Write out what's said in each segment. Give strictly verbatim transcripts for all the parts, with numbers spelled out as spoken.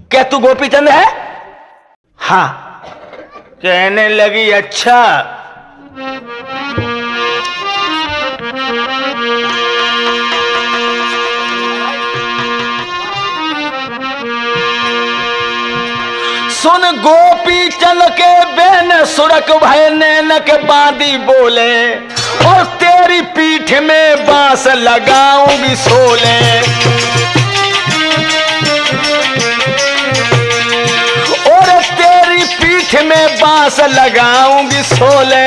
क्या तू गोपीचंद है? हाँ। कहने लगी अच्छा। सुन गोपीचंद के बेन सुरक भय नैनक बांधी बोले, और तेरी पीठ में बांस लगाऊंगी सोले। और तेरी पीठ में बांस लगाऊंगी सोले।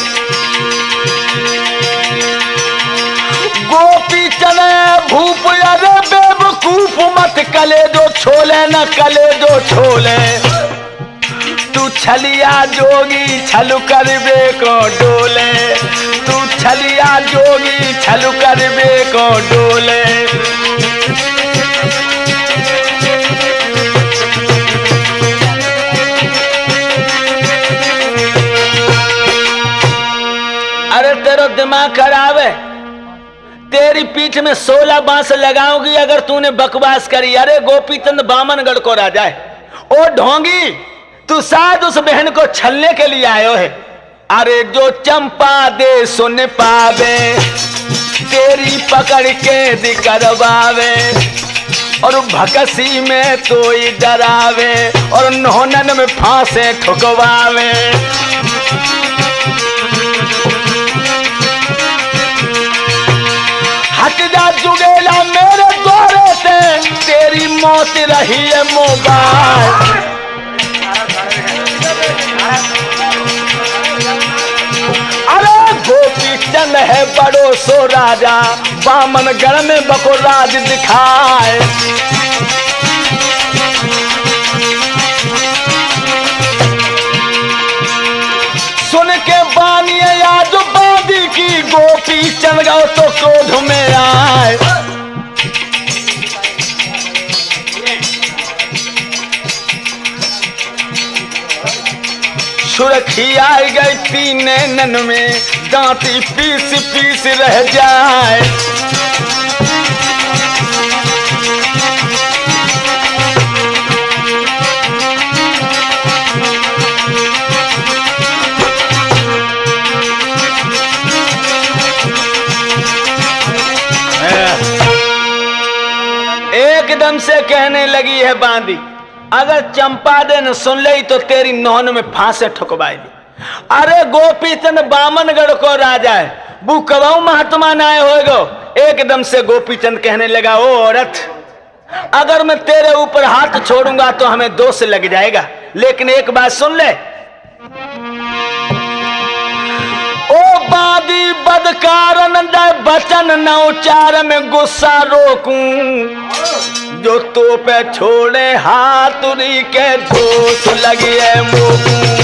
गोपीचंद भूप अरे बेवकूफ मत कले जो छोले न कले जो छोले। तू छलिया जोगी छलु करबे को डोले। तू छलिया जोगी छलु करबे को डोले। अरे तेरा दिमाग खराब है, तेरी पीठ में सोलह बांस लगाऊंगी अगर तूने बकवास करी। अरे गोपीचंद बामनगढ़ को राजा है। ओ ढोंगी, तू शायद उस बहन को छलने के लिए आयो है। अरे जो चंपा दे सुन पावे, तेरी पकड़ के दिकरवावे। और भकसी में तो डरावे, और नौनन में फांसे ठुकवावे। हट जा जुगेला मेरे द्वारे से, तेरी मौत रही है मोबाइल। अरे गोपीचंद है बड़ो सो राजा, बामनगढ़ में बकोराज दिखाए। सुन के बानिए आज बांदी की, गोपीचंद गाओ तो क्रोध में आए। सुरखी आई गई तीन नन में, दांती पीस पीस रह जाए। एकदम से कहने लगी है बांदी, अगर चंपा दे न सुन ले तो तेरी नौन में फांसे ठुकवाएगी। अरे गोपीचंद बामनगढ़ को राजा है, वो कबाऊ महात्मा ना होएगो। एकदम से गोपीचंद कहने लगा, ओ औरत, अगर मैं तेरे ऊपर हाथ छोड़ूंगा तो हमें दोष लग जाएगा, लेकिन एक बात सुन ले। ओ बादी बदकारन बचन न उचार में गुस्सा रोकूं, जो तो पे छोड़े हाथुरी के दोष लगी है मोकूं।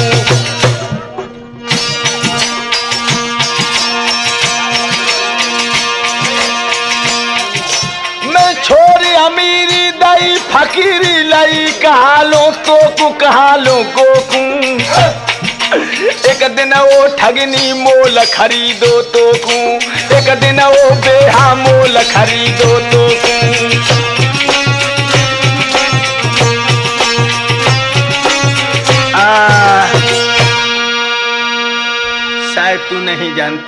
मैं छोरी अमीरी दई फकीरी लई, कहा लो तो कु कहा लो गोकूं। एक दिन वो ठगनी मोल खरीदो तो कू, एक दिन वो बेहा मोल खरीदो तो कू। शायद तू नहीं जानते।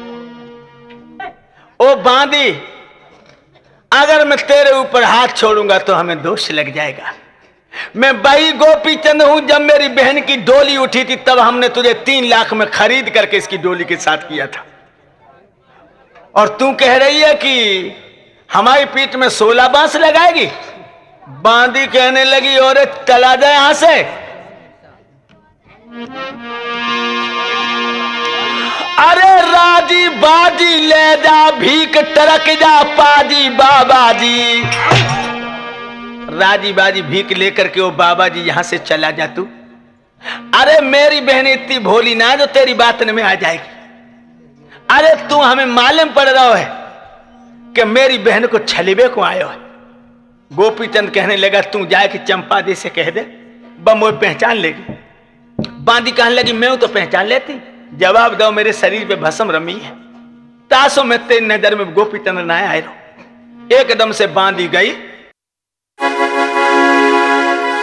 ओ बांदी, अगर मैं तेरे ऊपर हाथ छोड़ूंगा तो हमें दोष लग जाएगा। मैं भाई गोपीचंद हूं, जब मेरी बहन की डोली उठी थी तब हमने तुझे तीन लाख में खरीद करके इसकी डोली के साथ किया था, और तू कह रही है कि हमारी पीठ में सोलह बांस लगाएगी। बांदी कहने लगी, और चला जाए यहां से। अरे राजी बाजी ले जा, भीख टरक जा पाजी बाबा जी। राजी बाजी भीख लेकर के वो बाबा जी यहां से चला जा तू। अरे मेरी बहन इतनी भोली ना जो तेरी बात में आ जाएगी। अरे तू हमें मालूम पड़ रहा है कि मेरी बहन को छलीबे को आयो है। गोपीचंद कहने लगा, तू जाए कि चंपा दी से कह दे, बम वो पहचान लेगी। बांदी कहने लगी, मैं तो पहचान लेती, जवाब दो, मेरे शरीर पे भस्म रमी है, तासो में तेरी नजर में गोपीचंद ना आए। एकदम से बांदी गई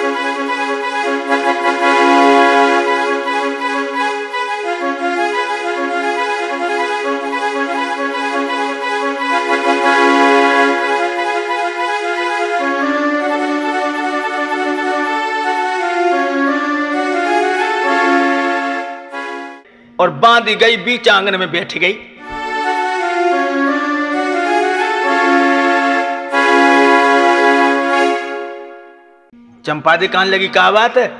और बांधी गई, बीच आंगन में बैठ गई। चंपा दी कहने लगी, क्या बात है?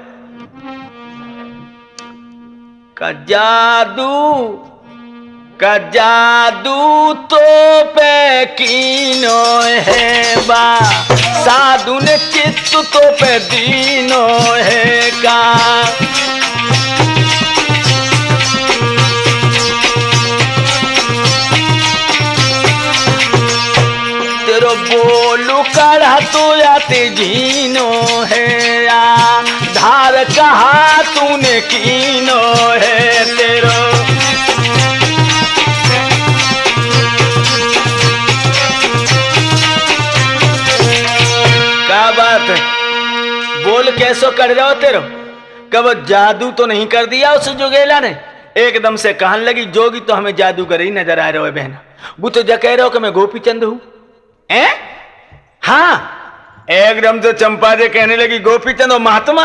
का जादू का जादू तो पे कीनो है बा, साधु ने चित्त तो पे दीनो है का। तेरो बोलू कड़ा तो आते जीनो है या, धार कहा तूने कीनो है तेरो। क्या बात है, बोल कैसो कर रहे हो तेरो? कब जादू तो नहीं कर दिया उस जुगेला ने? एकदम से कहने लगी, जोगी तो हमें जादूगर ही नजर आ रहे हो बहना, वो तो जा कह रहे हो कि मैं गोपीचंद हूं। हैं? हाँ, एकदम से चंपा जी कहने लगी, गोपीचंद और महात्मा?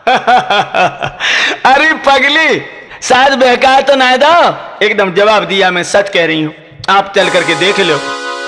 अरे पगली, शायद बहकाया तो ना दो। एकदम जवाब दिया, मैं सच कह रही हूं, आप चल करके देख लो।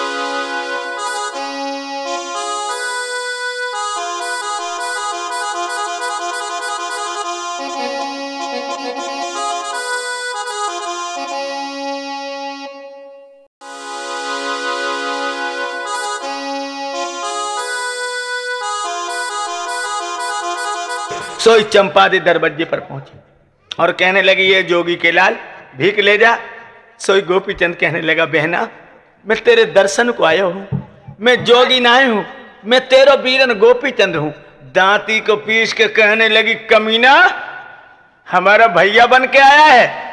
सोई चंपा दे दरवाजे पर पहुंची और कहने लगी, ये जोगी के लाल भीख ले जा। सोई गोपीचंद कहने लगा, बहना मैं तेरे दर्शन को आया हूं, मैं जोगी ना हूं, मैं तेरा वीरन गोपीचंद हूं। दांती को पीस के कहने लगी, कमीना हमारा भैया बन के आया है।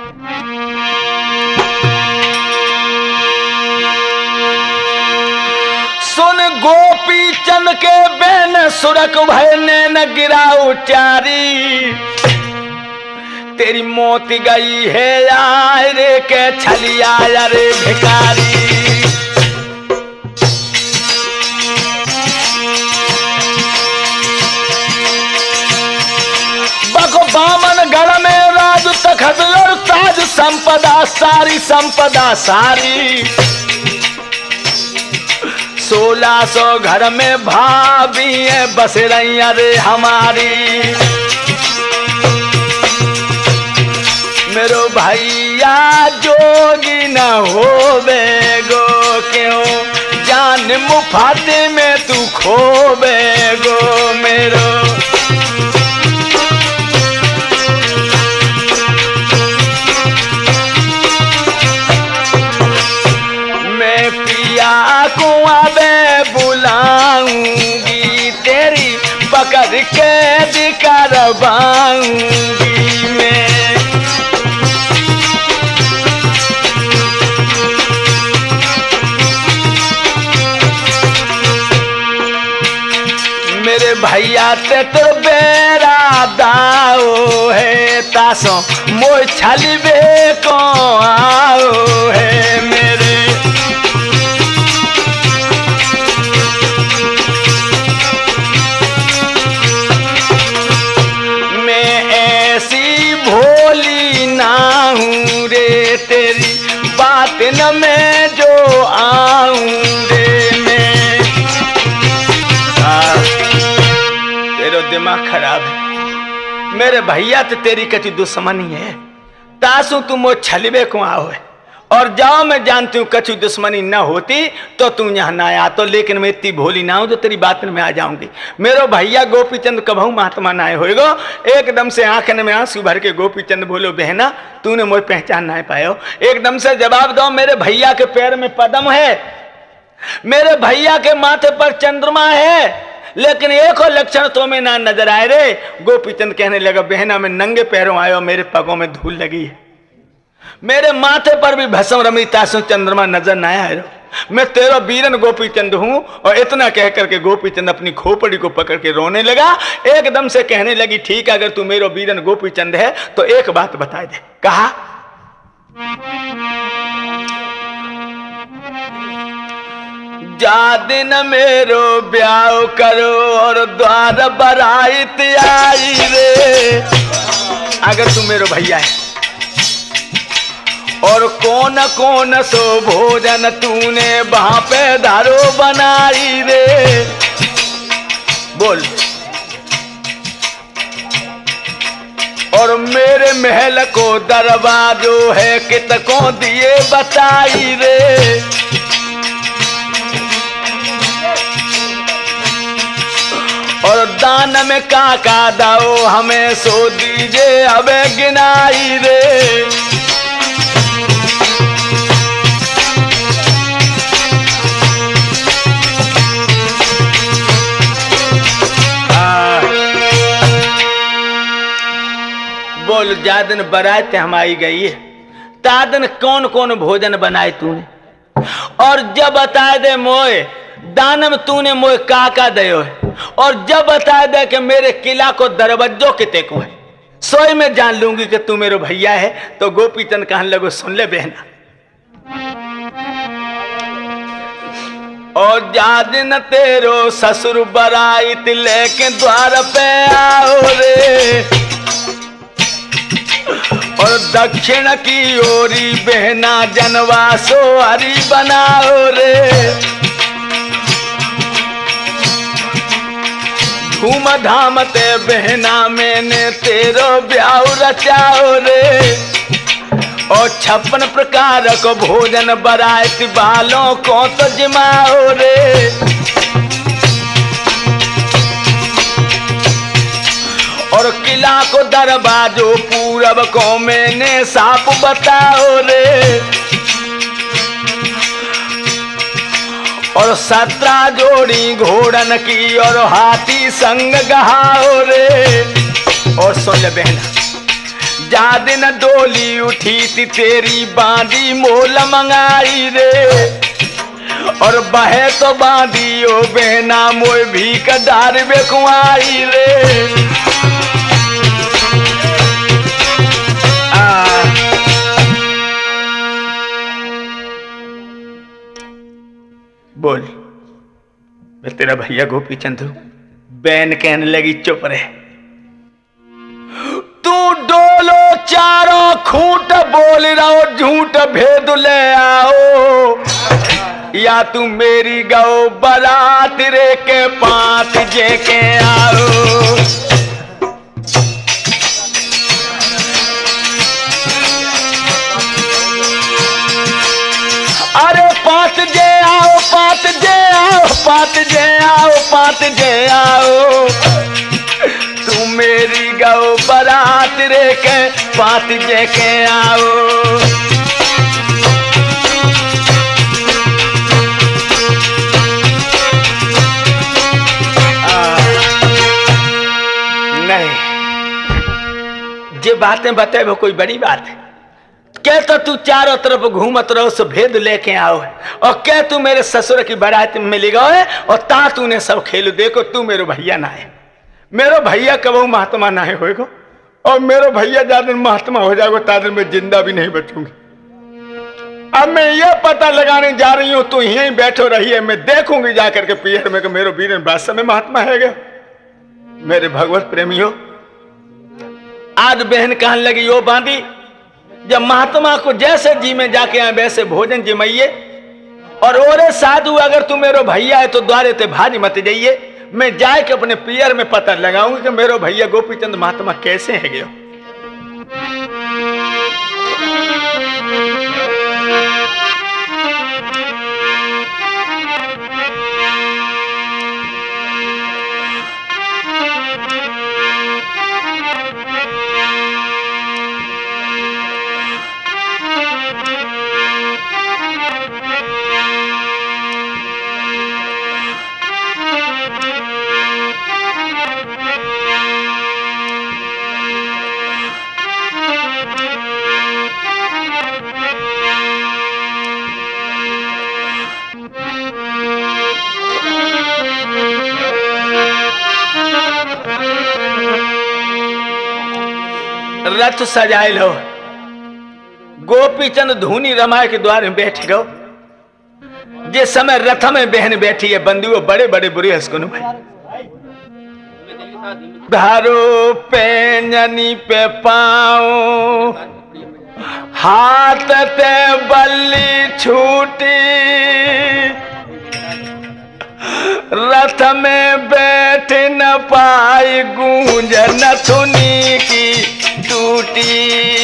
सुन गोपीचंद के बहन सुरक भय ने न गिरा उचारी, तेरी मौत गई है यार रे के छलिया रे भिखारी। बको बामन गढ़ में राज तखत और ताज संपदा सारी, संपदा सारी। सोलह सौ घर में भाभी है बस रही रे हमारी। मेरो भैया जोगी न हो बेगो, क्यों जान मुफाते में तू खो बेगो मेरो। मैं पिया को आबे बुलाऊंगी, तेरी पकड़ के दिखारवाऊंगी मैं। मेरे भैया ते तो बेरा दाओ है, तासो मोय छलबे को आओ है मेरे। भोली ना हूँ रे, तेरी बात न मैं जो आऊं रे मैं। तेरा दिमाग खराब है, मेरे भैया तो तेरी कति दुश्मनी है, तासु तुम वो छलबे को आओ है। और जाओ, मैं जानती हूँ कछु दुश्मनी न होती तो तू यहाँ ना आया तो, लेकिन मैं इतनी भोली ना हूं जो तेरी बात में आ जाऊंगी। मेरो भैया गोपीचंद कभू महात्मा ना होएगो। एकदम से आंखन में आंसू भर के गोपीचंद बोलो, बहना तूने मुझे पहचान ना पायो। एकदम से जवाब दो, मेरे भैया के पैर में पद्म है, मेरे भैया के माथे पर चंद्रमा है, लेकिन एक और लक्षण तो में ना नजर आए रे। गोपीचंद कहने लगा, बहना मैं नंगे पैरों आयो, मेरे पगों में धूल लगी है, मेरे माथे पर भी भस्म रमी तासु चंद्रमा नजर ना आया। मैं तेरा वीरन गोपीचंद हूं। और इतना कह करके गोपीचंद अपनी खोपड़ी को पकड़ के रोने लगा। एकदम से कहने लगी, ठीक है अगर तू मेरा वीरन गोपीचंद है तो एक बात बता दे। कहा, जा दिन मेरो ब्याह करो और द्वार बराइत आई रे। अगर तू मेरो भैया है और कौन कौन सो भोजन तूने वहां पे दारो बनाई रे। बोल। और मेरे महल को दरवाजो है कितको दिए बताई रे। और दान में काका दाओ हमें सो दीजिए अबे गिनाई रे। बोल। जादन बरात हम आई गई है, तादन कौन कौन भोजन बनाए तूने, और जब बता दे मोए दानम तूने मोए काका दयो है, और जब बता दे कि मेरे किला को दरवाजो किते को है, सोई में जान लूंगी कि तू मेरे भैया है। तो गोपीचंद कहने लगो सुन ले बहना। और जादिन तेरो ससुर बराइत लेके द्वार पे आओ रे। और दक्षिण की ओरी बहना जनवासो हरी बनाओ रे। धूम धाम ते बहना मैंने तेरो ब्याह रचाओ रे। और छप्पन प्रकार को भोजन बरात बालों को तो जिमाओ रे। और किला को दरवाजो पूरब को मैंने साफ बताओ रे। और सत्रह जोड़ी घोड़न की और हाथी संग गहाओ रे। और सुन ले बहना, जा दिन डोली उठी थी तेरी बांधी मोल मंगाई रे। और बहे तो बांधी ओ बहना मोए भी कदार बेकुआई रे। बोल। मैं तेरा भैया गोपीचंद हूं। बहन कहने लगी चुप रहे, तू डोलो चारों खूंट बोल रहो झूठ भेद ले आओ, या तू मेरी गौ बरात रे के पात जे के आओ। अरे पात जे आओ, पात जे आओ, पात जे आओ, पात जे आओ, तू मेरी गौ बरात रे के पात जे के आओ। नहीं, जे बातें बताए वो कोई बड़ी बात है। क्या तो तू चारों तरफ घूमत रहो सो भेद लेके आओ है, और क्या तू मेरे ससुर की बारात में मिली गो है, और ता तूने सब खेल देखो तू मेरो भैया ना है। मेरो भैया कबू महात्मा ना है होएगो, और मेरो भैया ज्यादा महात्मा हो जाएगा तादर में जिंदा भी नहीं बचूंगी। अब मैं ये पता लगाने जा रही हूं, तू यहीं बैठो रही है, मैं देखूंगी जाकर के पियर में कि मेरो वीर बादशाह में महात्मा है गया। मेरे भगवत प्रेमियों, आज बहन कहने लगी यो बांधी, जब महात्मा को जैसे जी में जाके आए वैसे भोजन जिमाइए, और ओरे साधु अगर तू मेरो भैया है तो द्वारे ते भारी मत जाइए। मैं जाए के अपने पियर में पता लगाऊंगी कि मेरो भैया गोपीचंद महात्मा कैसे है गयो। रथ सजाए लो, गोपीचंद धूनी रमाए के द्वार में बैठ गो। जिस समय रथ में बहन बैठी है, बंधुओं बड़े बड़े बुरे हंसकुन भाई, धारो पे जनी पे पाओ हाथ ते बल्ली छूटी, रथ में बैठ न पाई, गूंज नथुनी की टूटी।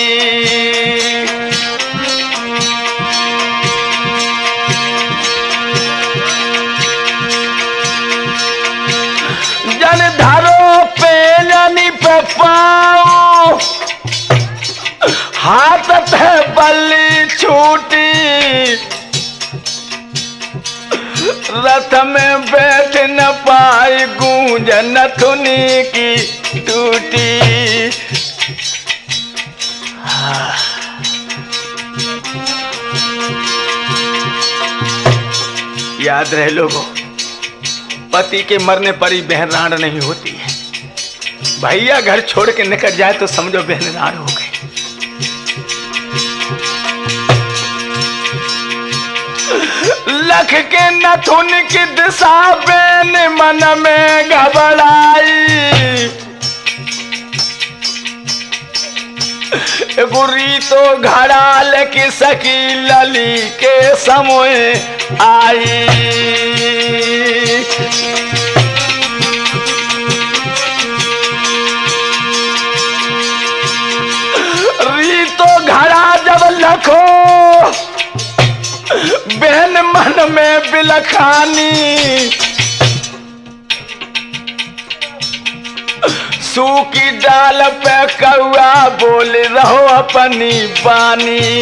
जन धरो पे जनी पे पाओ, हाथ पे बल्ली छूटी, रथ में बैठ न पाई, गूंज नथुनी की टूटी। याद रहे लोगों, पति के मरने पर ही बहन राण नहीं होती है। भैया घर छोड़ के निकल जाए तो समझो बहन राण हो गई। लख के नथुन की दिशा बहन मन में घबराई, गुरी तो घड़ाल की सकी लली के समय आई। री तो घड़ा जब लखो, बहन मन में बिलखानी, सूखी डाल पे कौआ बोल रहो अपनी बानी।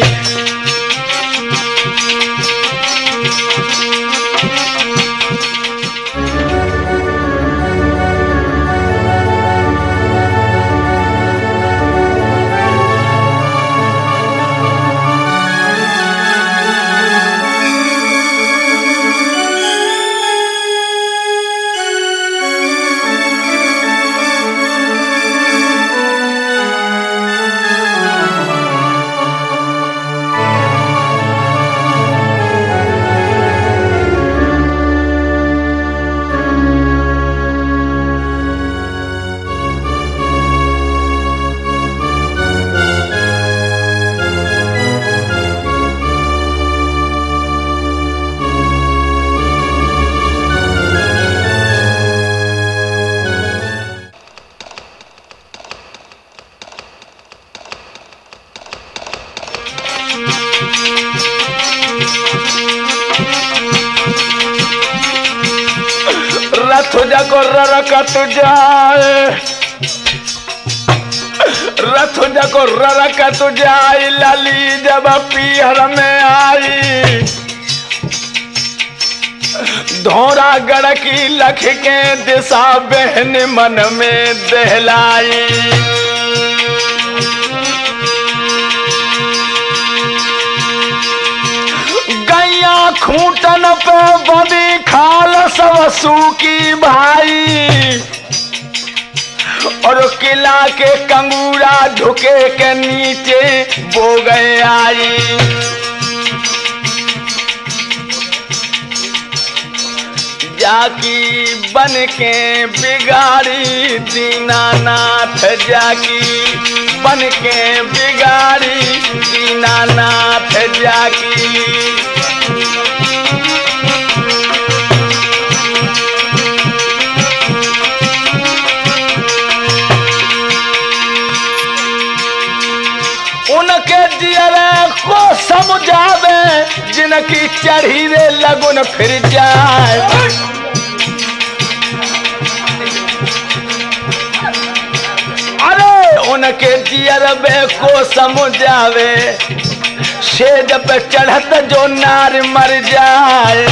रथ जाको ररकत जाए, रथ जाको ररकत जाए, लाली जब पीहर में आई, धोरा गढ़ की लख के दिशा बहन मन में दहलाई। गैया खूंटन पे बंदी खाल सब सूकी भाई, और किला के कंगूरा झुके के नीचे बो गए आई। जाकी बन के बिगाड़ी दीनानाथ, जाकी बन के बिगाड़ी दीनानाथ जाकी। उनके जियरे को समझावे, जिनकी चढ़ी रे लगुन फिर जाए। अरे उनके जियरे को समझावे, सेज पे चढ़त जो नार मर जाए।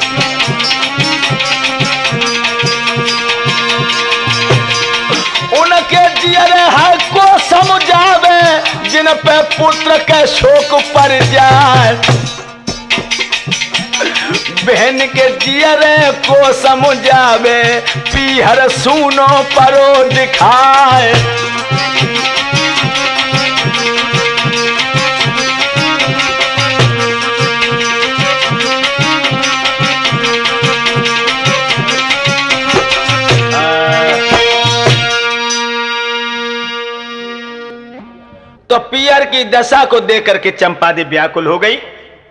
उनके जियरे है को समझावे, जिन पे पुत्र के शोक पड़ जाए। बहन के जियरे को समझावे, पीहर सुनो परो दिखाए। तो पियर की दशा को देख करके चंपादेवी व्याकुल हो गई।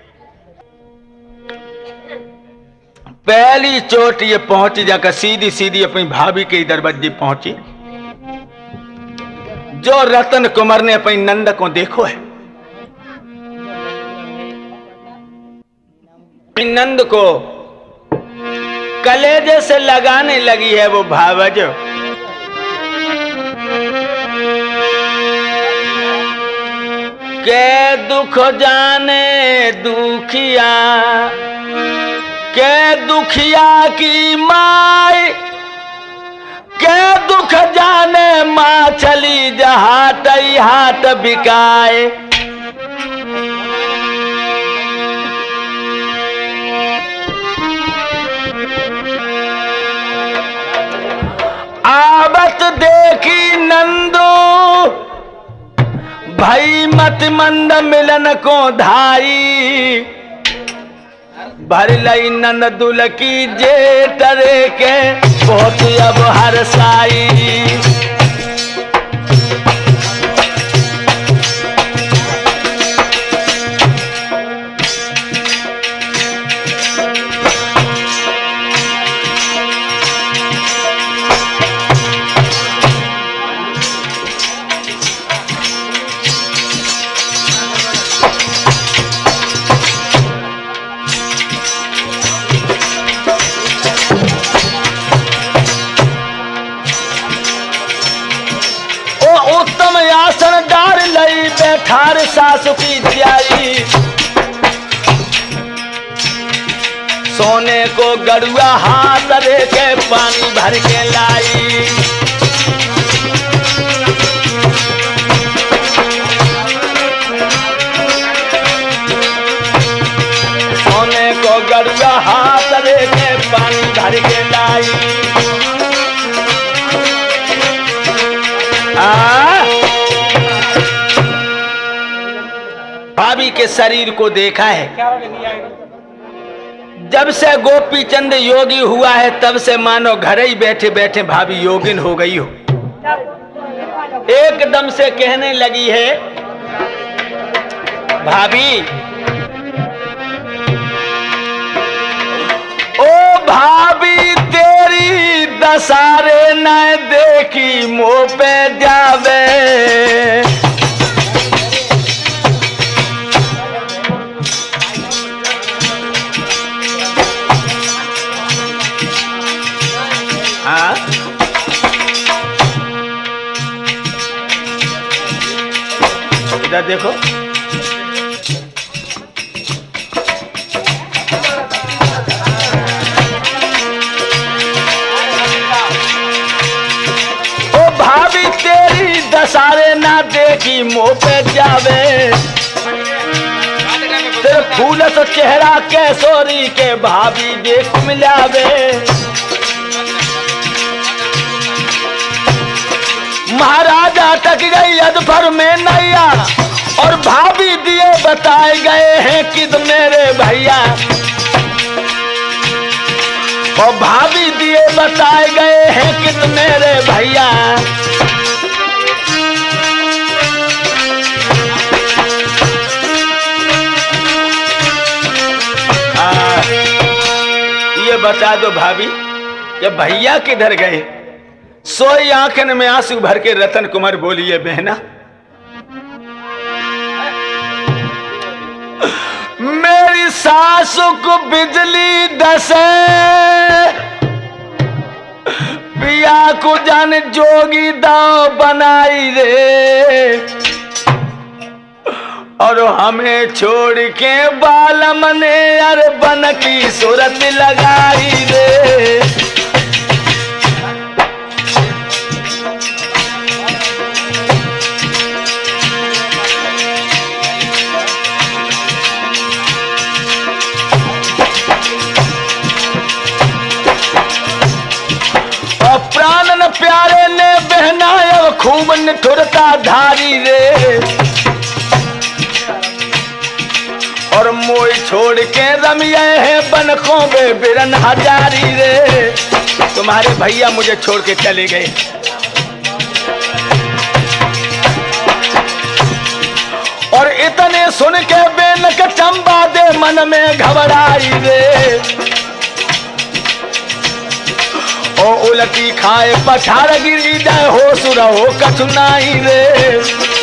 पहली चोट ये पहुंची, जाकर सीधी सीधी अपनी भाभी के दरवाजे पहुंची। जो रतन कुमार ने अपनी नंद को देखो है, नंद को कलेजे से लगाने लगी है वो भावज। के दुख जाने दुखिया, के दुखिया की माई, के दुख जाने माँ चली जहाट हाट बिकाए। आवत देखी नंदो भाई मत मंद मिलन को धाई। भर लई नंद दुल की जेठरे के बहुत अब हर साई। बैठार सासु की जियाई, सोने को गड़ुआ हाथ दे के पानी भर के लाई। सोने को गड़ुआ हाथ दे के पानी भर के लाई। आ भाभी के शरीर को देखा है। जब से गोपी चंद योगी हुआ है तब से मानो घर ही बैठे बैठे भाभी योगिन हो गई हो। एकदम से कहने लगी है, भाभी ओ भाभी तेरी दसारे न देखी मुंह पे जावे। इधर देखो, ओ भाभी तेरी दसारे ना देखी मुंह पे जावे। तेरे फूल तो चेहरा कैसोरी के भाभी देख मिलावे। महाराजा अटक गई अधफर में नैया और भाभी दिए बताए गए हैं किद मेरे भैया। और भाभी दिए बताए गए हैं किद मेरे भैया। आ, ये बता दो भाभी कि भैया किधर गए। सोई आंखन में आंसू भर के रतन कुमार बोलिए, बहना मेरी सासू को बिजली दसे, पिया को जान जोगी दाव बनाई रे। और हमें छोड़ के बालम ने अर बन की सूरत लगाई रे। प्राणन प्यारे ने बहनाया खूब निठुरता धारी रे। और मोई छोड़ के रमिए है बनकों में बिरन हजारी रे। तुम्हारे भैया मुझे छोड़ के चले गए। सुन के बेन के चंपा दे मन में घबराई रे, ओ उलटी खाए पछाड़ गिरी जाए हो सुरा हो कछुनाई रे।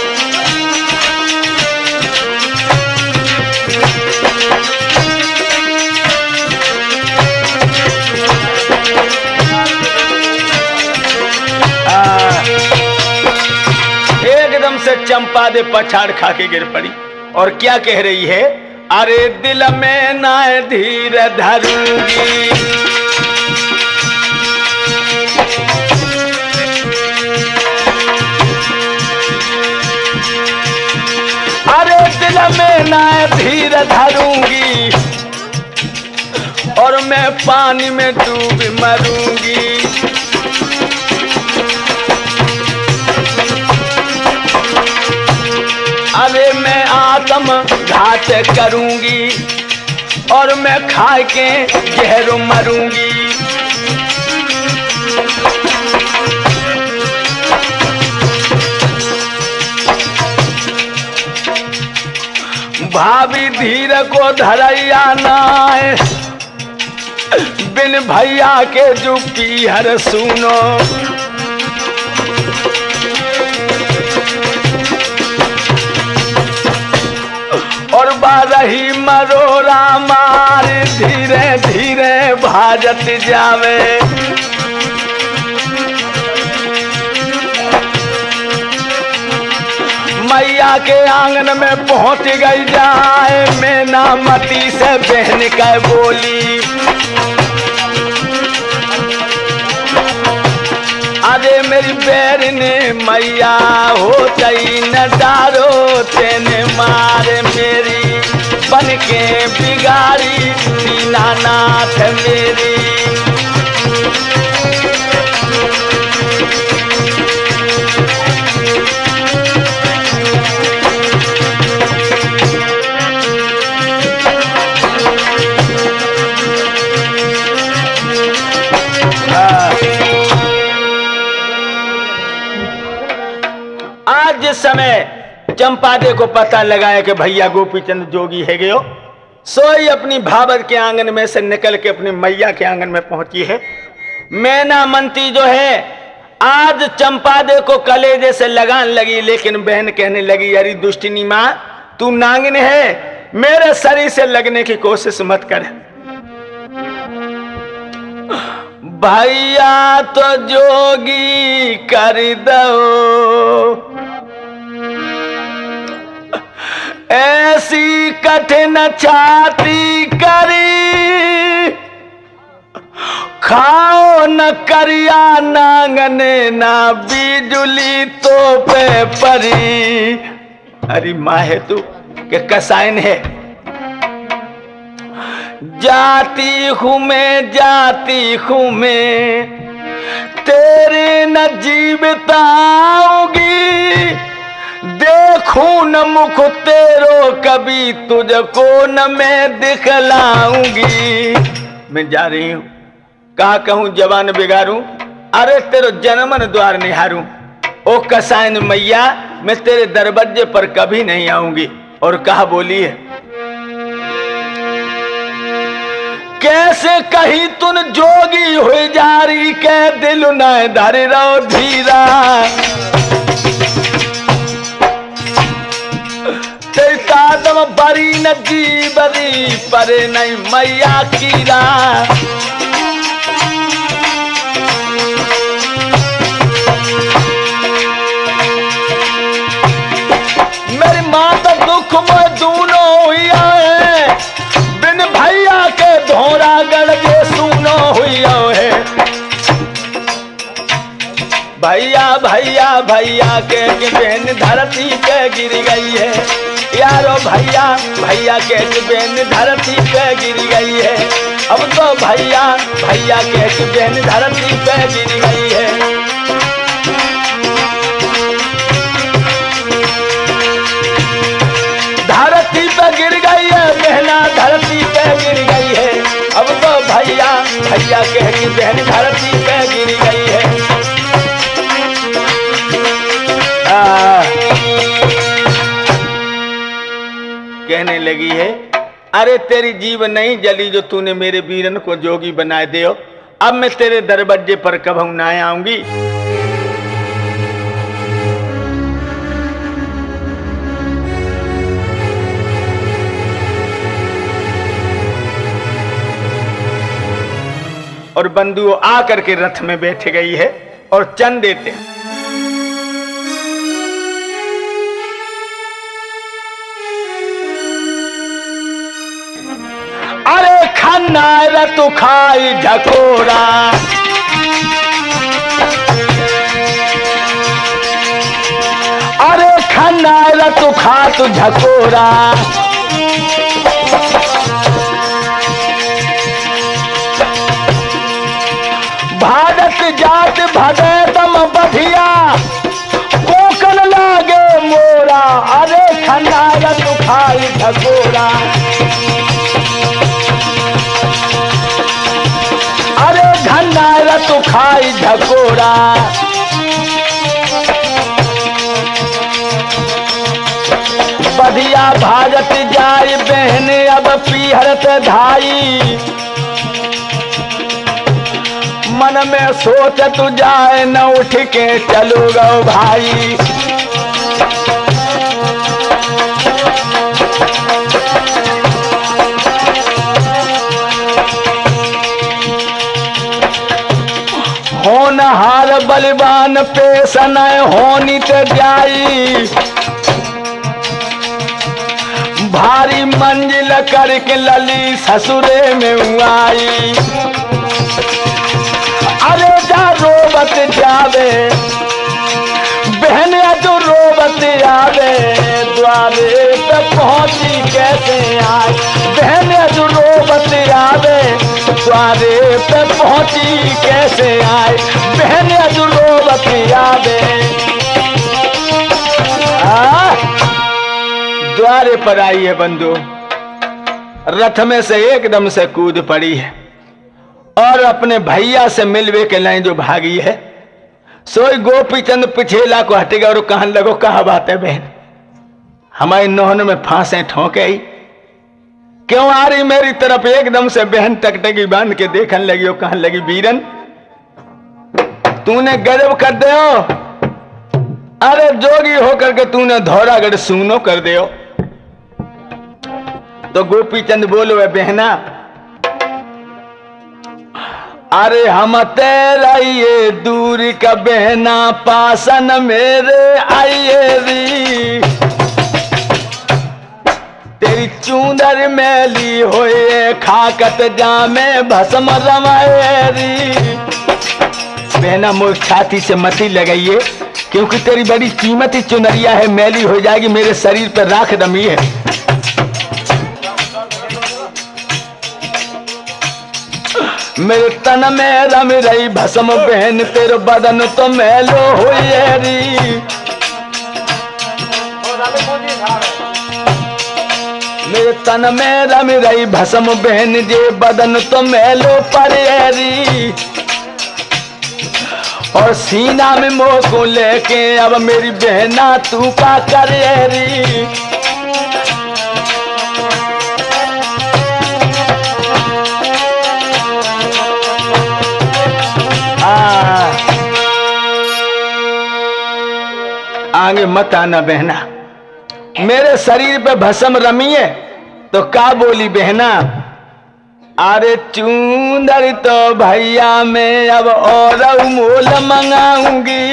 एकदम से चंपा दे पछाड़ खा के गिर पड़ी और क्या कह रही है, अरे दिल में ना धीर धरूंगी, अरे दिल में ना धीर धरूंगी और मैं पानी में डूब मरूंगी। अरे मैं आत्म घात करूंगी और मैं खा के जहर मरूंगी। भाभी धीर को धरैया नाय, बिन भैया के जो पीहर सुनो, और बारही मरोरा मार धीरे धीरे भाजत जावे। मैया के आंगन में पहुंच गई जाए, मैना मती से बहन का बोली, अरे मेरी बैर ने मैया हो तई न डारो तेने मारे मेरी, बन के बिगाड़ी दीनानाथ मेरी। आज जिस समय चंपादे को पता लगाया कि भैया गोपीचंद जोगी है गयो, सोई अपनी भाबर के आंगन में से निकल के अपनी मैया के आंगन में पहुंची है। मैना मंती जो है आज चंपादे को कलेजे से लगान लगी, लेकिन बहन कहने लगी, अरे दुष्टिनी माँ तू नांगिन है, मेरे शरीर से लगने की कोशिश मत कर। भैया तो जोगी कर दो, ऐसी कठिन छाती करी, खाओ न करिया नांगने ना बिजुली तो पे परी। अरे माँ है तू के कसाइन है, जाती हूँ मैं जाती हूँ मैं, तेरे न जीविताऊंगी, देखूं न मुख तेरो कभी तुझको न मैं दिखलाऊंगी। मैं जा रही हूँ, कहा कहूँ जवान बिगाड़ूं, अरे तेरो जन्मन द्वार निहारूं। ओ कसाइन मैया मैं तेरे दरवाजे पर कभी नहीं आऊंगी। और कहा बोली है, कैसे कही तुन जोगी हुई जारी के दिल न धरे रहो धीरा, कादम बरी न जीवरी पर नहीं मैया कीरा। मेरी माँ तो दुख में दूनो हुआ है, बिन भैया के धोरा गढ़ के सुनो हुआ है। भैया भैया भैया के बहन धरती पे गिर गई है, यारो भैया भैया के बहन धरती पे गिर गई है। अब तो भैया भैया के बहन धरती पे गिर गई है। धरती पे गिर गई है, बहना धरती पे गिर गई है। अब तो भैया भैया के बहन धरती पे गिर गई है। लगी है, अरे तेरी जीव नहीं जली जो तूने मेरे वीरन को जोगी बनाए दे। अब मैं तेरे दरवाजे पर कब ना आऊंगी। और बंधु आकर के रथ में बैठ गई है और चन देते। अरे खन्ना रतु खाई ढकोरा, अरे खन्ना रतु खा तू ढकोरा, भारत जात भगे तम बधिया, कोकन लागे मोरा, अरे खन्ना रतु खाई ढकोरा, अरे खन्ना रतु खाई ढकोरा। बधिया भारत जाई बहन अब पीहरत धाई, मन में सोच तू जाए न उठ के चलो गो भाई। होनहार बलवान पेशन होनी ते जाई, भारी मंजिल करके लली ससुरे में आई। अरे जा रोबत जावे बहन जो रोबत आवे, द्वारे पे पहुंची कैसे आए, बहन जो रोबत आवे द्वारे पे पहुंची कैसे आए, बहन जो रोबत आवे। द्वारे पर आई है बंधु, रथ में से एकदम से कूद पड़ी है और अपने भैया से मिलवे के लाइन जो भागी है। सोई गोपी चंद पिछेला को हटेगा और कहने लगो कहा बात है बहन, हमारी नौहन में फांसे ठोंके ही क्यों आ रही मेरी तरफ। एकदम से बहन टकटकी बांध के देखने लगी और कहने लगी वीरन तूने गजब कर दे हो, अरे जोगी होकर के तूने धौरागढ़ सूनो कर दे हो। तो गोपी चंद बोलो बहना, अरे हम तेरा ये दूर का बहना पासन मेरे आइए री, तेरी चूंदर मैली होए खाकत जामे भस्म रमाएरी। बहना मोर छाती से मती लगाइए क्योंकि तेरी बड़ी कीमती चुनरिया है, मैली हो जाएगी मेरे शरीर पर राख रमी है। मेरे तन में रम रही भस्म बहन, तेरे बदन तो मैलो हुई री। मेरे तन में रम रही भस्म बहन, जे बदन तो मैलो परेरी। और सीना में मोह को लेके अब मेरी बहना तू का करेरी। आगे मत आना बहना, मेरे शरीर पे भस्म रमी है तो का बोली बहना। अरे चूंदर तो भैया मैं अब और मोल मंगाऊंगी,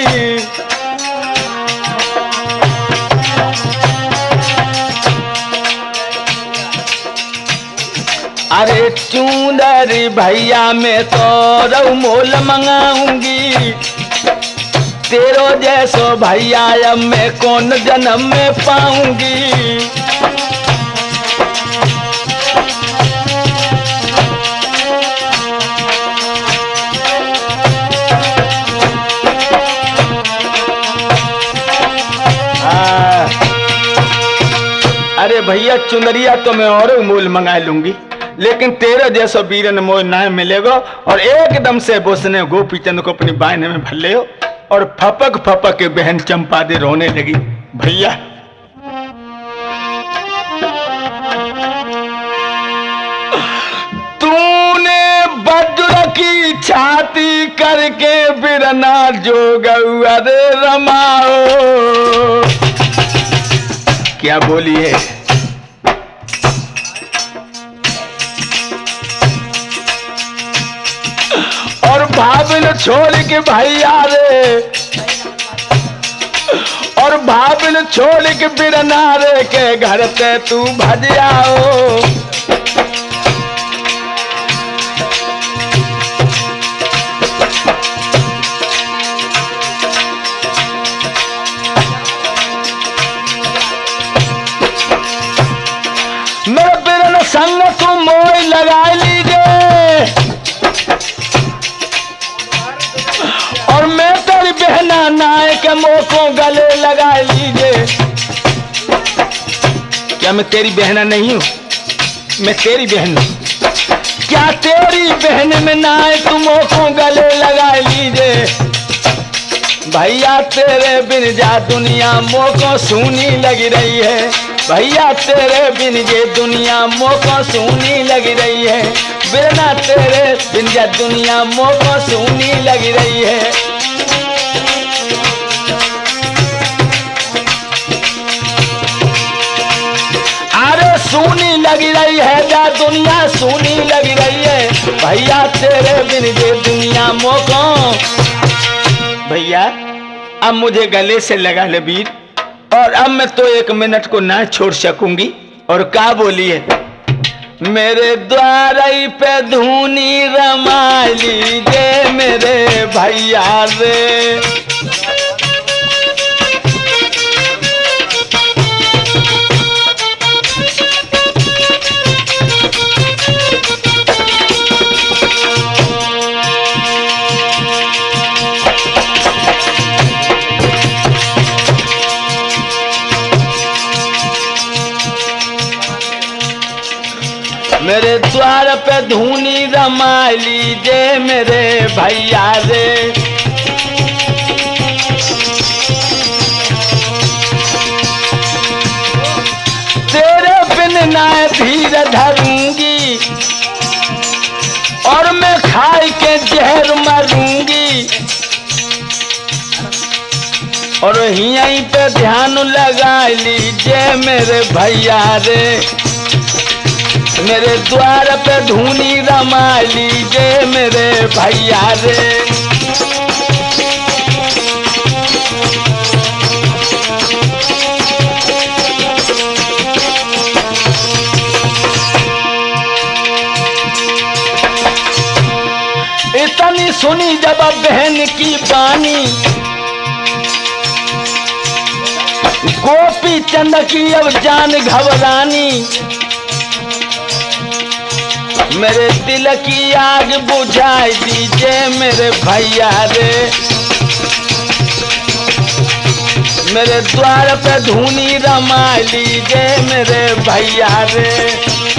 अरे चूंदर भैया मैं तो मोल मंगाऊंगी। तेरो जैसो भैया अब मैं कौन जन्म में पाऊंगी। अरे भैया चुनरिया तो मैं और मूल मंगा लूंगी, लेकिन तेरे जैसा वीरन मोह ना मिलेगा। और एकदम से उसने गोपी चंद को अपनी बायने में भर ले और फपक फपक के बहन चंपा दे रोने लगी। भैया छाती करके बिरना जो गौआ रे रमाओ। क्या बोली है? और भाभिन छोड़ के भैया रे, और भाभिन छोड़ के बिरना रे के घर पे तू भज आओ। मेरे बिरन संग तू मोई लगा लीजिए, और मैं तेरी बहना नाय के मोह को गले लगा लीजिए। क्या मैं तेरी बहना नहीं हूं? मैं तेरी बहन हूं। क्या तेरी बहन में नाय तुम मोह को गले लगा लीजिए। भैया तेरे बिन जा दुनिया मोह को सूनी लगी रही है। भैया तेरे बिन ये दुनिया मोह को सूनी लगी रही है। बिना तेरे बिन ये दुनिया मोह को सूनी लगी रही है। अरे सूनी लगी रही है या दुनिया सूनी लगी रही है। भैया तेरे बिन ये दुनिया मोह को। भैया अब मुझे गले से लगा ले वीर, और अब मैं तो एक मिनट को ना छोड़ सकूंगी। और क्या बोली है? मेरे द्वार पे धूनी रमा लीजिए मेरे भैया रे। मेरे द्वार पे धूनी रमा लीजिए मेरे भैया रे। तेरे बिन ना धीर धरूंगी, और मैं खाई के जहर मरूंगी। और यहीं पे ध्यान लगा लीजिए मेरे भैया रे। मेरे द्वार पे धूनी रमा लीजिए मेरे भैया रे। इतनी सुनी जब बहन की बानी, गोपी चंद की अब जान घबरानी। मेरे दिल की आग बुझा दीजिए मेरे भैया रे। मेरे द्वार पे धूनी रमा लीजिए मेरे भैया रे।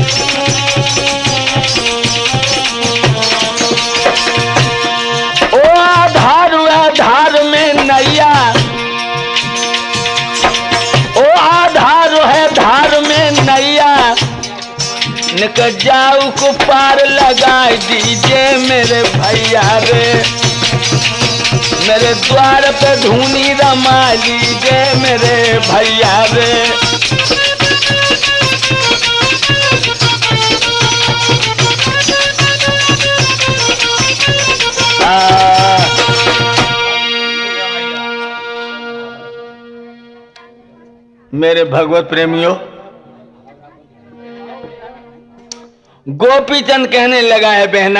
ओ आधार आधार में नैया, ओ आधार है धार में नैया। निकल जाऊ को पार लगा दीजिए मेरे भैया रे। मेरे द्वार पे धूनी रमा लीजिए मेरे भैया रे। मेरे भगवत प्रेमियों, गोपीचंद कहने लगा है बहना,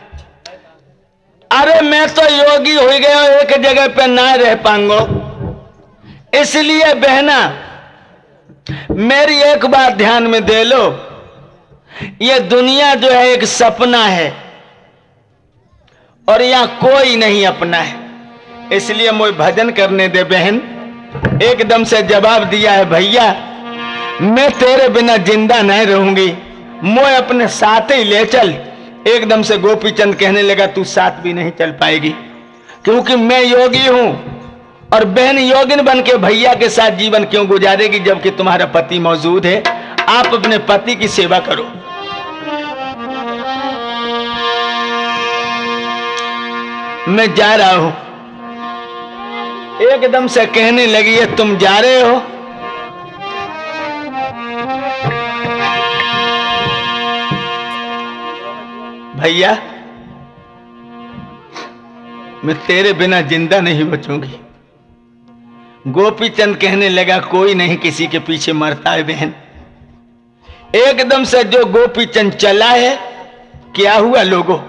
अरे मैं तो योगी हो गया, एक जगह पे ना रह पाऊंगा। इसलिए बहना मेरी एक बात ध्यान में दे लो, ये दुनिया जो है एक सपना है और यहां कोई नहीं अपना है। इसलिए मुझे भजन करने दे बहन। एकदम से जवाब दिया है, भैया मैं तेरे बिना जिंदा नहीं रहूंगी, मुझे अपने साथ ही ले चल। एकदम से गोपीचंद कहने लगा, तू साथ भी नहीं चल पाएगी, क्योंकि मैं योगी हूं और बहन योगिन बन के भैया के साथ जीवन क्यों गुजारेगी जबकि तुम्हारा पति मौजूद है। आप अपने पति की सेवा करो। मैं जा रहा हूं। एकदम से कहने लगी है तुम जा रहे हो? भैया मैं तेरे बिना जिंदा नहीं बचूंगी। गोपीचंद कहने लगा कोई नहीं किसी के पीछे मरता है बहन। एकदम से जो गोपीचंद चला है, क्या हुआ लोगों?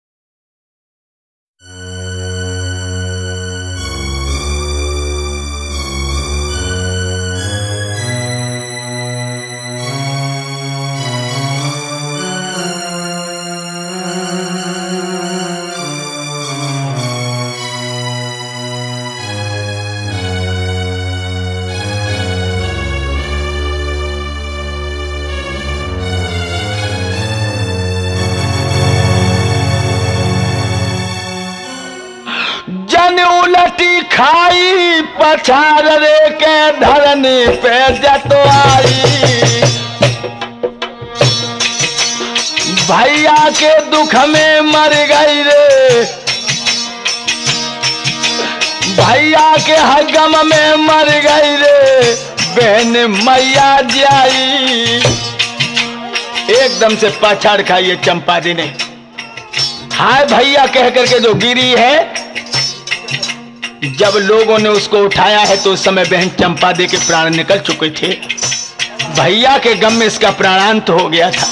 उलटी खाई पछाड़ रे के धरनी पे जतो आई। भैया के दुख में मर गई रे, भैया के हगम में मर गई रे बहन मैया जाई। एकदम से पछाड़ खाई चंपा दी ने। हाय भैया कह करके जो गिरी है, जब लोगों ने उसको उठाया है तो उस समय बहन चंपा दे के प्राण निकल चुके थे। भैया के गम में इसका प्राणांत हो गया था।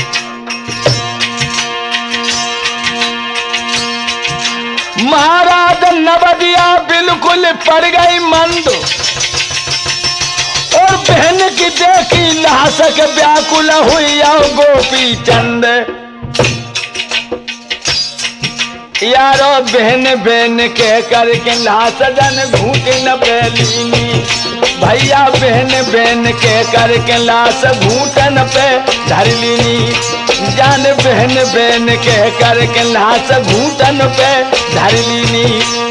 महाराज नवदिया बिल्कुल पड़ गई मंद, और बहन की देखी लाशक व्याकुल हुई गोपी चंद। यारो बहन बहन के करके लाश जन घूट न पैलीनी। भैया बहन बहन के करके लाश घूटन पे धर लीनी। जान बहन बहन के करके लाश घूटन पे धर लीनी।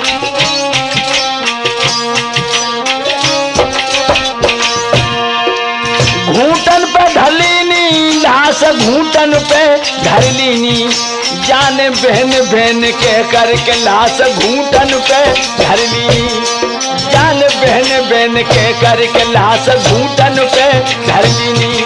घूटन पे धर लीनी, लाश घूटन पे धर लीनी। जान बहन बहन के करके लाश घूटन पे धर ली। जान बहन बहन के करके लाश घूटन पे धर ली।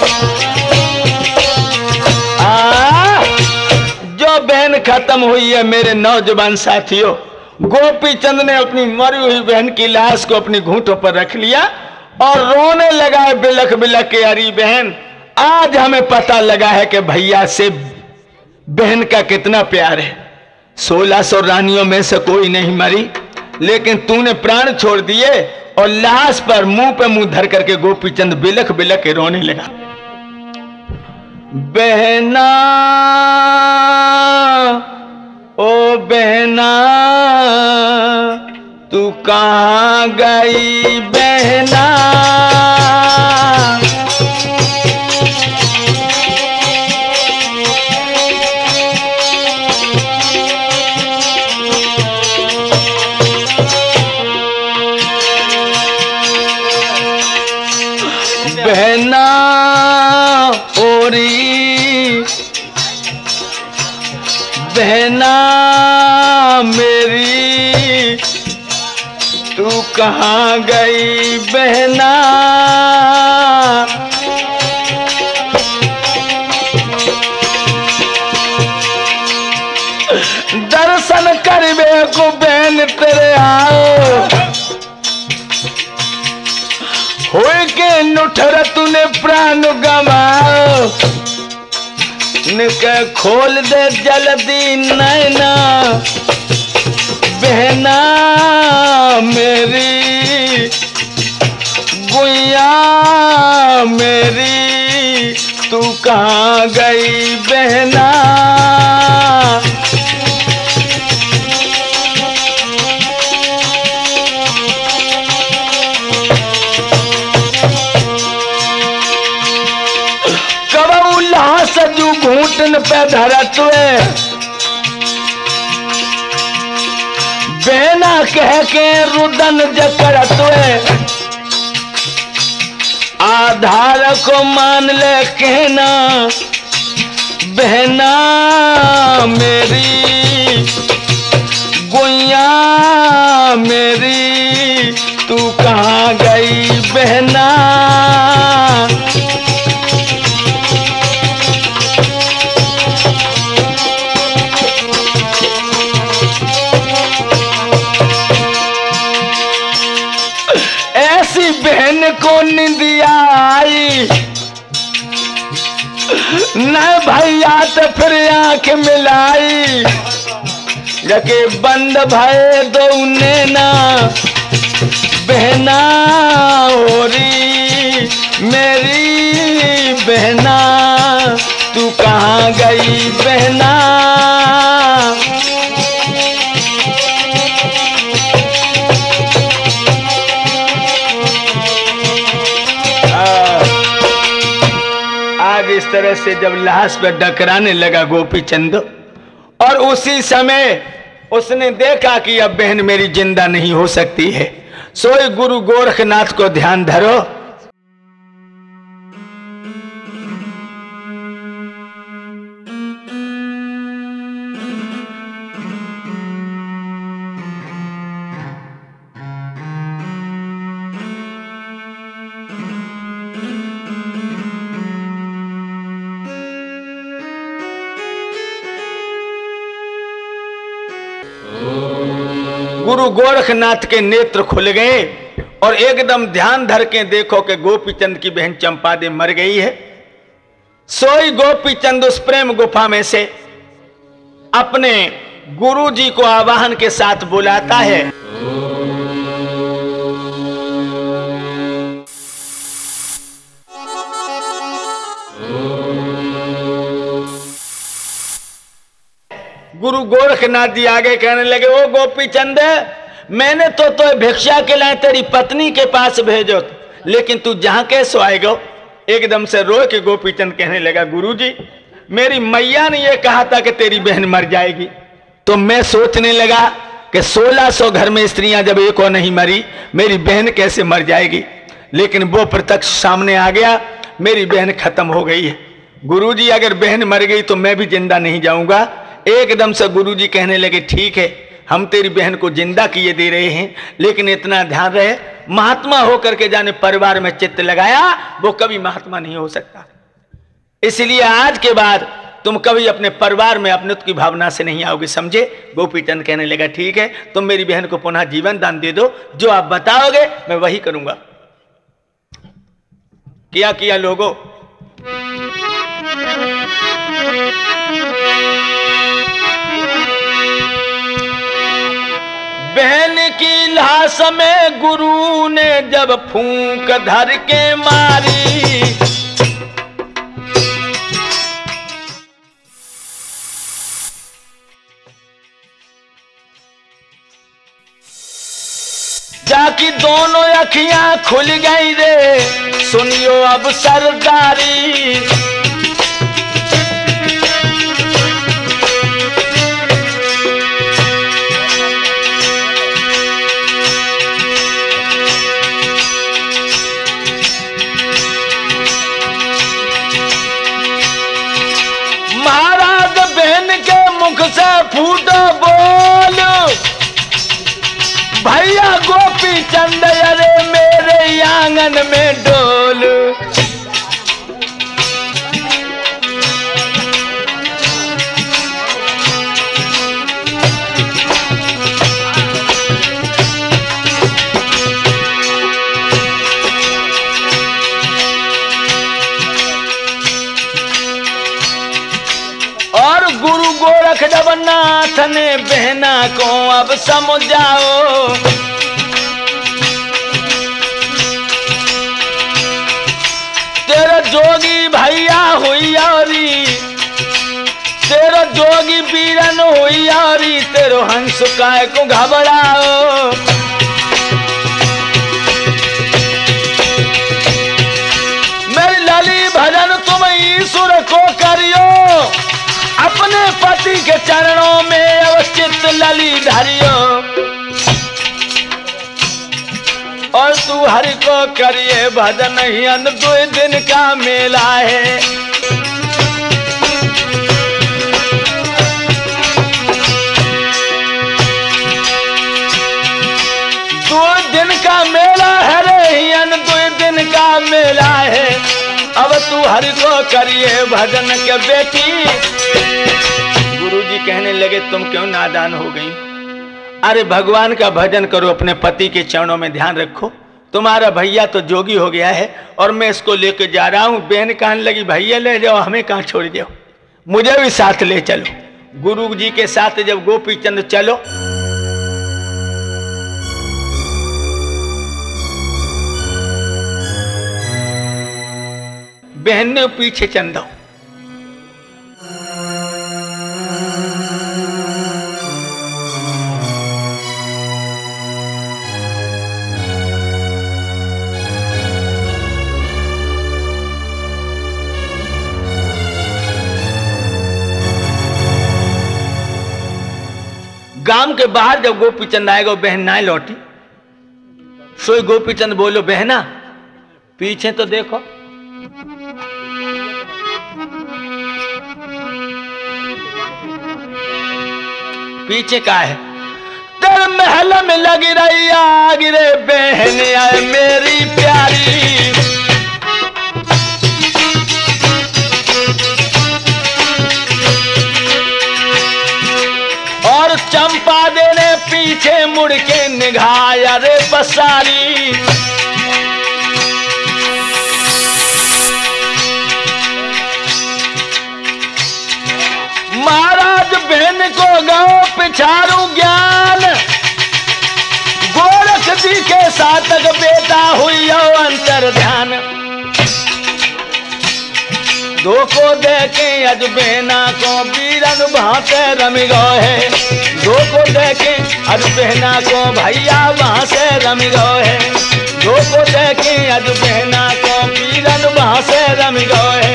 आ जो बहन खत्म हुई है मेरे नौजवान साथियों, गोपीचंद ने अपनी मरी हुई बहन की लाश को अपनी घूंटों पर रख लिया और रोने लगा बिलख बिलख के। अरे बहन, आज हमें पता लगा है कि भैया से बहन का कितना प्यार है। सोलह सौ रानियों में से कोई नहीं मरी, लेकिन तूने प्राण छोड़ दिए। और लाश पर मुंह पे मुंह धर करके गोपीचंद बिलख बिलख के रोने लगा। बहना ओ बहना तू कहाँ गई बहना। बहना ओरी बहना मेरी तू कहाँ गई बहना। दर्शन करबे को बहन तेरे आओ, होए के नुठर तूने प्राण गमाओ। निके खोल दे जल्दी नैना बहना मेरी गुइया मेरी तू कहाँ गई बहना। सजू घूटन पे धरत बेना कह के रुदन जकड़त आधार को मान ले कहना बहना मेरी गोइया मेरी तू कहाँ गई बहना। ऐसी बहन को निंदिया आई न भैया तो फिर आंख मिलाई, जके बंद भय दो नैना बहना होरी मेरी बहना तू कहाँ गई बहना। इस तरह से जब लाश पे डकराने लगा गोपी चंद, और उसी समय उसने देखा कि अब बहन मेरी जिंदा नहीं हो सकती है, सोई गुरु गोरखनाथ को ध्यान धरो। गुरु गोरखनाथ के नेत्र खुल गए और एकदम ध्यान धर के देखो कि गोपीचंद की बहन चंपादेव मर गई है। सोई गोपीचंद उस प्रेम गुफा में से अपने गुरु जी को आवाहन के साथ बुलाता है। गुरु गोरखनाथ जी आगे कहने लगे, ओ गोपीचंद, मैंने तो तो भिक्षा के लाए तेरी पत्नी के पास भेजो, लेकिन तू जहां कैसे आएगा। एकदम से रो के गोपीचंद कहने लगा, गुरुजी मेरी मैया ने यह कहा था कि तेरी बहन मर जाएगी, तो मैं सोचने लगा कि सोलह सौ घर में स्त्रियां जब एक और नहीं मरी, मेरी बहन कैसे मर जाएगी। लेकिन वो प्रत्यक्ष सामने आ गया, मेरी बहन खत्म हो गई है। गुरुजी अगर बहन मर गई तो मैं भी जिंदा नहीं जाऊंगा। एकदम से गुरुजी कहने लगे, ठीक है हम तेरी बहन को जिंदा किए दे रहे हैं, लेकिन इतना ध्यान रहे महात्मा होकर के जाने परिवार में चित्त लगाया वो कभी महात्मा नहीं हो सकता। इसलिए आज के बाद तुम कभी अपने परिवार में अपने की भावना से नहीं आओगे, समझे। गोपीचंद कहने लगा, ठीक है तुम मेरी बहन को पुनः जीवन दान दे दो, जो आप बताओगे मैं वही करूंगा। किया किया लोगों, बहन की लाश में गुरु ने जब फूंक धर के मारी, जाकी दोनों अखियां खुल गई रे, सुनियो अब सरदारी। महाराज बहन के मुख से फूटो बोल, भैया गोपीचंद अरे मेरे आंगन में डोल। और गुरु गोरख जगन्नाथ ने बहना को अब समझाओ, तेरा जोगी भैया हुई यारी, तेरा जोगी बीरन हुई यारी, तेरो हंस काय को घबराओ। मेरी लाली भजन तुम ईश्वर को करियो, अपने पति के चरणों में अवचित लली धरियो, और तू हरि को करिए भजन ही अन दो दिन का मेला है। मेला है, अब तू हरि को करिए भजन के बेटी। गुरुजी कहने लगे तुम क्यों नादान हो गई? अरे भगवान का भजन करो, अपने पति के चरणों में ध्यान रखो। तुम्हारा भैया तो जोगी हो गया है और मैं इसको लेके जा रहा हूं। बहन कहने लगी भैया ले जाओ, हमें कहां छोड़ जाओ, मुझे भी साथ ले चलो। गुरु जी के साथ जब गोपी चंद चलो, बहन ने पीछे चंदो। गांव के बाहर जब गोपीचंद आएगा, बहन ना लौटी, सोई गोपीचंद बोलो बहना पीछे तो देखो। पीछे का है? तेरे महल में लगी रही आग रे बहन आए मेरी प्यारी, और चंपा देने पीछे मुड़ के निगाह रे बसारी। महाराज बहन को गौ पिछारू ज्ञान, गोरख जी के सातक बेटा हुई अंतर ध्यान। दो को देखे अज बहना को बीरन भाते रमी गो है, दो को देखे अज बहना को भैया वहां से रमी गो है, दो को देखे अज बहना को बीरन वहां से रमी गो है।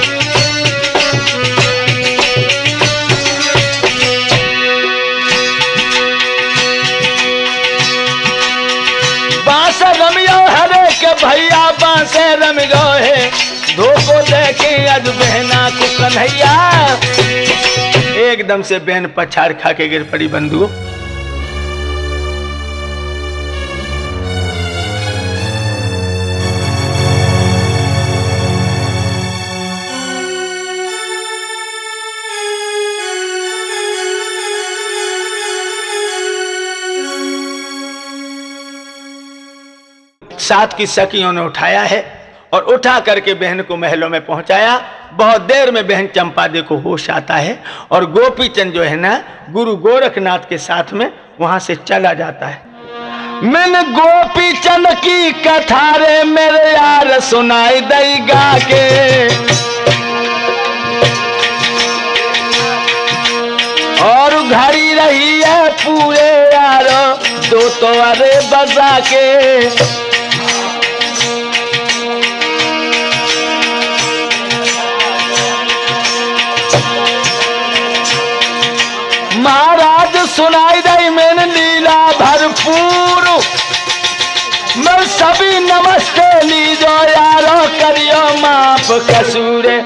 बांस रमियो हरे के भैया बांस रम गो है, दो को देखे अज बहना को कन्हैया। एकदम से बहन पछाड़ खा के गिर पड़ी बंधुओं। साथ की सखियों ने उठाया है और उठा करके बहन को महलों में पहुंचाया। बहुत देर में बहन चंपादे को होश आता है और गोपीचंद जो है ना गुरु गोरखनाथ के साथ में वहां से चला जाता है। मैंने गोपीचंद की कथा रे मेरे यार सुनाई दई गा के, और घड़ी रही है पूरे यारो दो तो अरे बजा के। महाराज सुनाई दई मैंने लीला भरपूर, मैं सभी नमस्ते लीजो यारो करियो माफ कसूरे।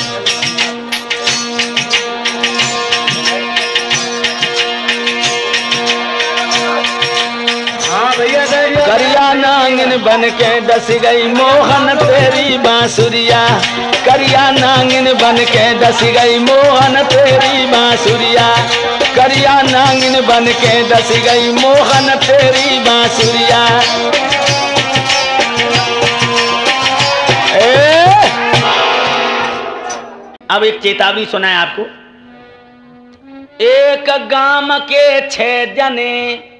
करिया नांगिन बन के डस गई मोहन तेरी बांसुरिया, करिया नांगिन बन के डस गई मोहन तेरी बांसुरिया, करिया नांगिन बन के डस गई मोहन तेरी बांसुरिया। अब एक चेतावनी सुनाए आपको। एक गांव के छह जने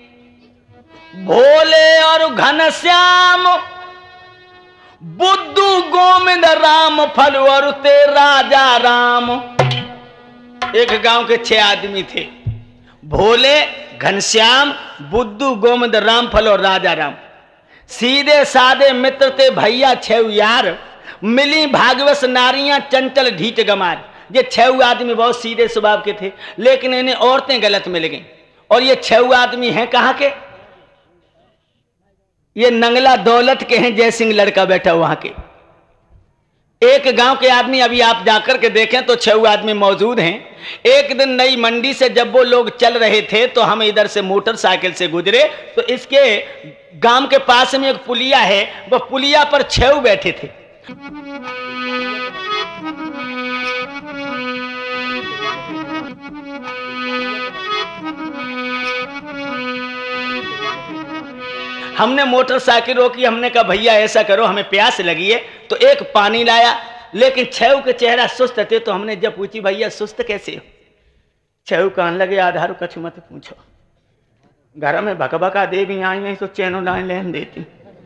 भोले और घनश्याम, बुद्धू गोविंद राम फल और ते राजा राम। एक गांव के छह आदमी थे, भोले, घनश्याम, बुद्धू गोविंद राम फल और राजा राम। सीधे साधे मित्र थे भैया छह यार, मिली भागवत नारियां चंचल ढीठ गमार। ये छह आदमी बहुत सीधे स्वभाव के थे, लेकिन इन्हें औरतें गलत मिल गईं। और ये छह आदमी हैं कहाँ के? ये नंगला दौलत के हैं, जय सिंह लड़का बैठा वहां के। एक गांव के आदमी, अभी आप जाकर के देखें तो छह आदमी मौजूद हैं। एक दिन नई मंडी से जब वो लोग चल रहे थे तो हम इधर से मोटरसाइकिल से गुजरे तो इसके गांव के पास में एक पुलिया है, वो पुलिया पर छह बैठे थे। हमने मोटरसाइकिल रोकी, हमने कहा भैया ऐसा करो, हमें प्यास लगी है, तो एक पानी लाया। लेकिन छेऊ के चेहरा सुस्त थे तो हमने जब पूछी भैया सुस्त कैसे हो, छेऊ कहने लगे आधार कछु मत पूछो, घर में भकभका देवी आई नहीं तो चैनो लाइन लेन देती।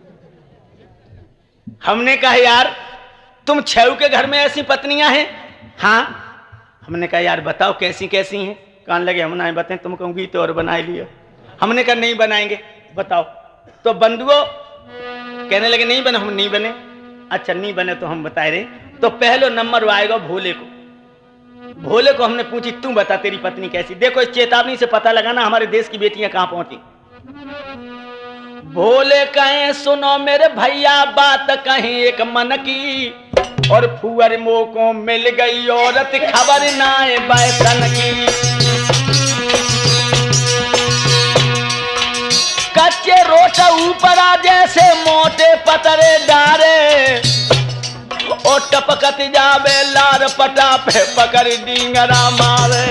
हमने कहा यार तुम छेऊ के घर में ऐसी पत्नियां हैं? हाँ। हमने कहा यार बताओ कैसी कैसी हैं? कहने लगे हम ना बताएं, तुम कहूंगी तो और बना लिया। हमने कहा नहीं बनाएंगे, बताओ। तो बंधुओं कहने लगे नहीं बने, हम नहीं बने। अच्छा नहीं बने तो हम बताए रहे। तो पहले नंबर आएगा भोले को। भोले को हमने पूछी तू बता तेरी पत्नी कैसी। देखो इस चेतावनी से पता लगाना हमारे देश की बेटियां कहां पहुंची। भोले कहें सुनो मेरे भैया बात कहीं एक मन की, और फुअर मो को मिल गई औरत खबर ना बैसन की। कच्चे रोटा ऊपर आ जैसे मोटे पतरे डारे, और टपकत जावे लार पटा पे पकड़ डींगरा मारे।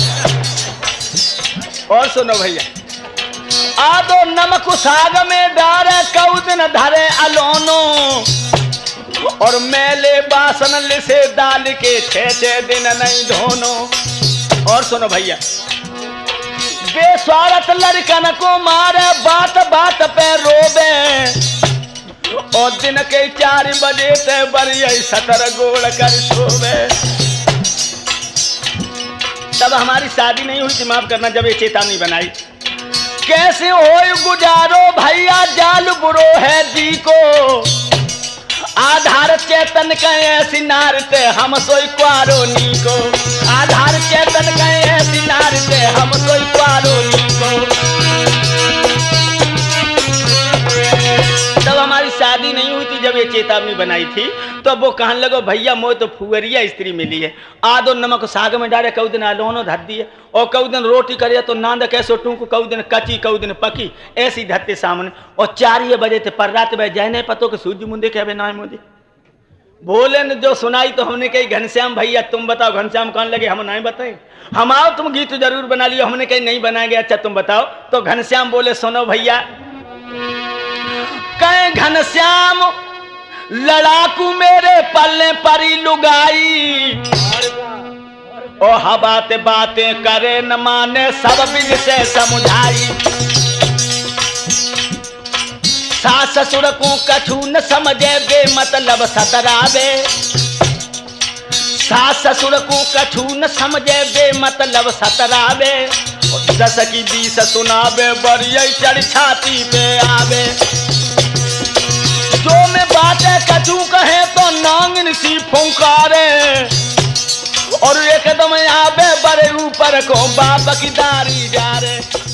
और सुनो भैया, आदो नमक साग में डारे कौदिन धरे अलोनो, और मेले बासन लिसे दाल के छे छे दिन नहीं धोनो। और सुनो भैया, बेस्वार्थ लड़कन को मारे बात बात पे रोबे, और दिन के चार बजे से बरिया सतर गोल कर सोवे। तब हमारी शादी नहीं हुई थी, माफ करना, जब ये चेतावनी बनाई। कैसे हो गुजारो भैया जाल बुरो है जी को, आधार चेतन कहे ऐसी नारते हम सोई क्वारो नी को। आधार चेतन कहे ऐसी नारते हम सोई क्वारो नी को। तब हमारी शादी नहीं हुई थी जब ये चेतावनी बनाई थी। तो वो कहने लगो भैया मोह तो फुअरिया स्त्री मिली है, आदो नमक साग में डाले कऊ दिन आलोनो धर दिए, और कऊ दिन रोटी करे तो नांद कैसो टूक, कऊ दिन कची कऊ दिन पकी, ऐसी धरते सामने। और चार ये बजे थे पर रात में जय नहीं पतो कि सूर्य मुंदे कहे ना मुझे। भोले ने जो सुनाई तो हमने कही घनश्याम भैया तुम बताओ। घनश्याम कहने लगे हम नहीं बताए, हम आओ तुम गीत जरूर बना लियो। हमने कही नहीं बनाएंगे, अच्छा तुम बताओ। तो घनश्याम बोले सुनो भैया, कहे घनश्याम लड़ाकू मेरे पल्ले परी लुगाई, ओ हबाते बातें करे न माने सब बिज से समुझाई। सास ससुर को कछु न समझे बे मतलब सतरावे, सास ससुर को कछु न समझे बे मतलब सतरावे, दस की बीस सुनावे बरिया चढ़ छाती पे आवे। जो में बातें कछु कहे तो नांगन सी फुंकारे, और एकदम आवे बड़े ऊपर को बाप की दारी जा रे।